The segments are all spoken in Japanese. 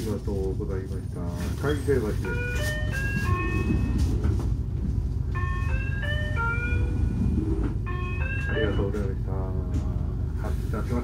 りがとうございました。海星橋です。ありがとうございました。発車します。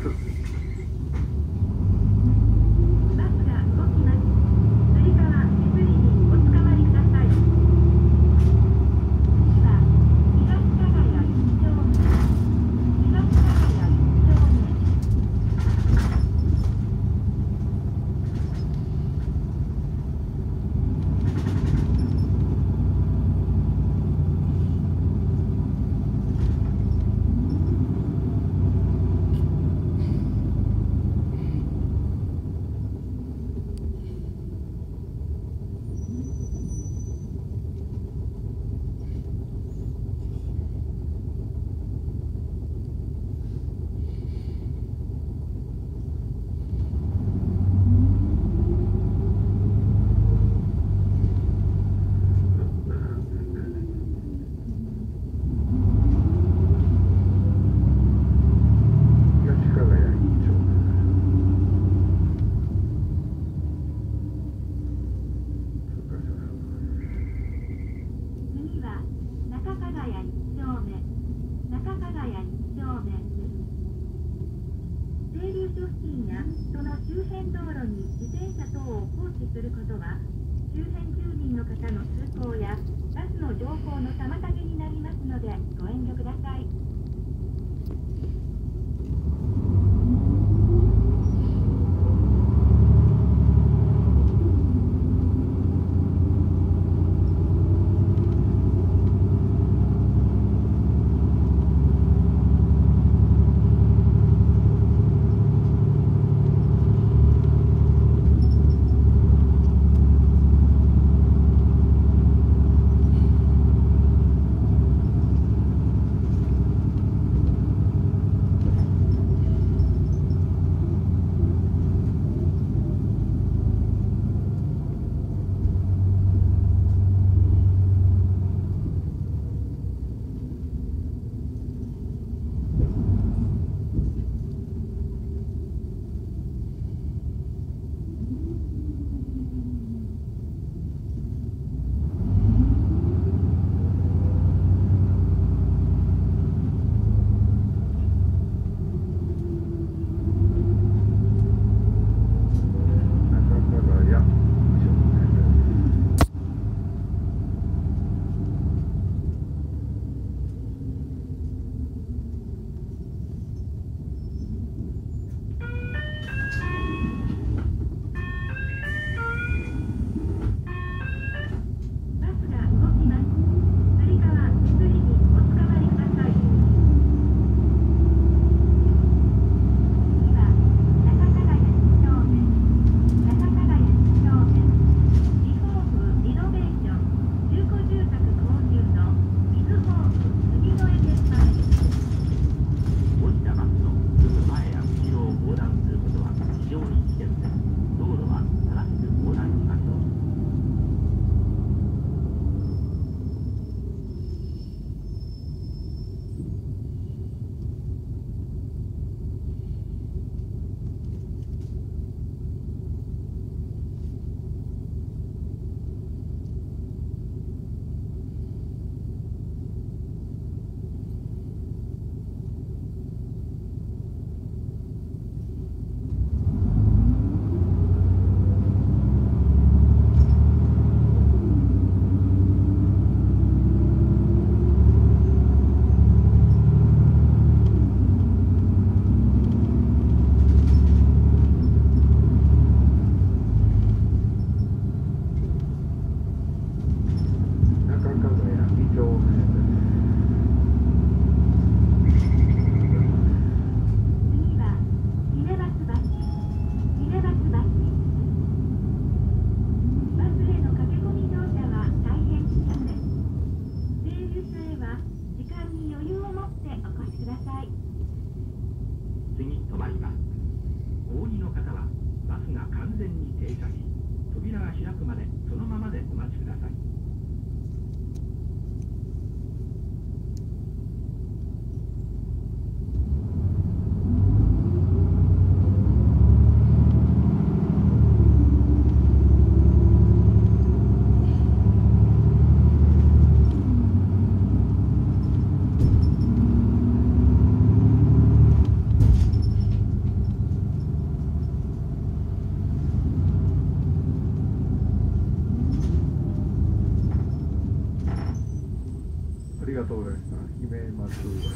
とうございました。姫松橋。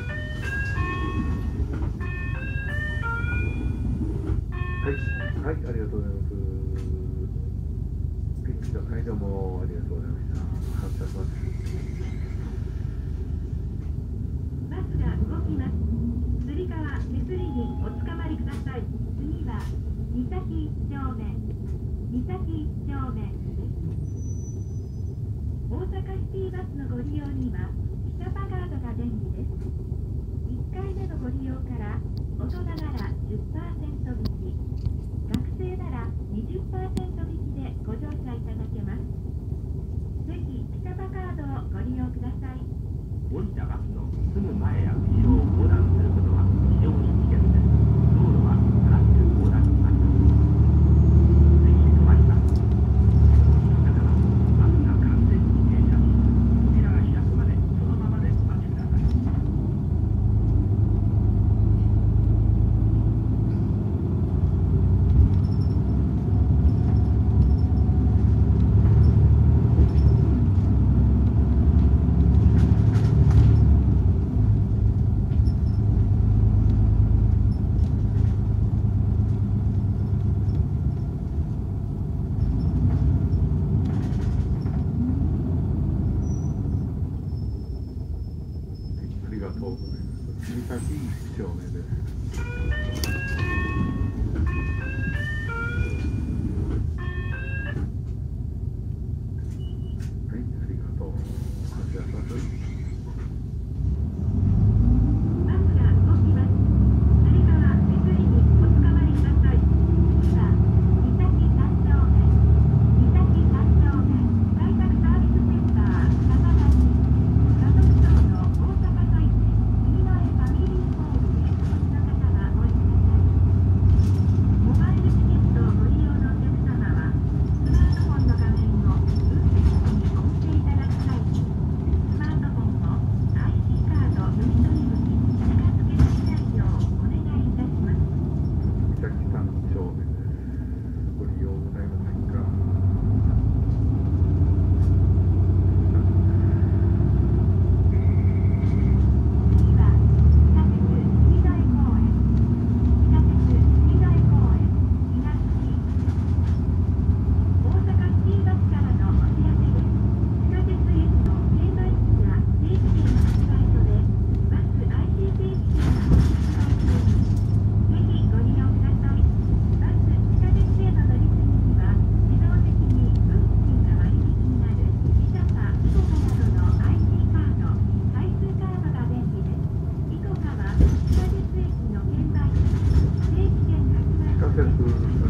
はい、はい、ありがとうございます。ピッチの会場もありがとうございました。発車します。 バスが動きます。つり革手すりにおつかまりください。次は三崎一丁目。三崎一丁目です。大阪シティバスのご利用にはキャパガードが便利です。1回目のご利用から大人なら 10% 引き、学生なら 20% 引きでご乗車いただけます。ぜひピタパカードをご利用ください。 降りたバスのすぐ前や後ろを横断することは非常に危険です。道路はガラス横断になります。ぜひ止まります。お乗りの方はバスが完全に停車し、扉が開くまでそのままでお待ちください。 ありがとうございます。三崎一丁目です。はい、ありがとう。発車します。 バスが動きます。つり革手すりにおつかまりください。次は三崎三丁目。三崎三丁目在宅サービスセンター高崎家族層の大阪都市右前ファミリーホールでお越しの方はお降りください。モバイルチケットをご利用のお客様はスマートフォンの画面を運転席にお見せいただく際にスマートフォンを IC カード読み取り口に近づけすぎないようお願いいたします。 三崎三丁目です。ご利用ございませんか。 次は地下鉄杉添公園。地下鉄杉添公園東大阪シティバスからのお知らせです。地下鉄駅の券売機や定期券発売所でバス IC 定期券が発売中です。ぜひご利用ください。バス地下鉄への乗り継ぎには自動的に運賃が割引になるピタパ、イコカなどの IC カード、回数カードが便利です。イコカは地下鉄駅の券売機、定期券発売地下鉄、 所で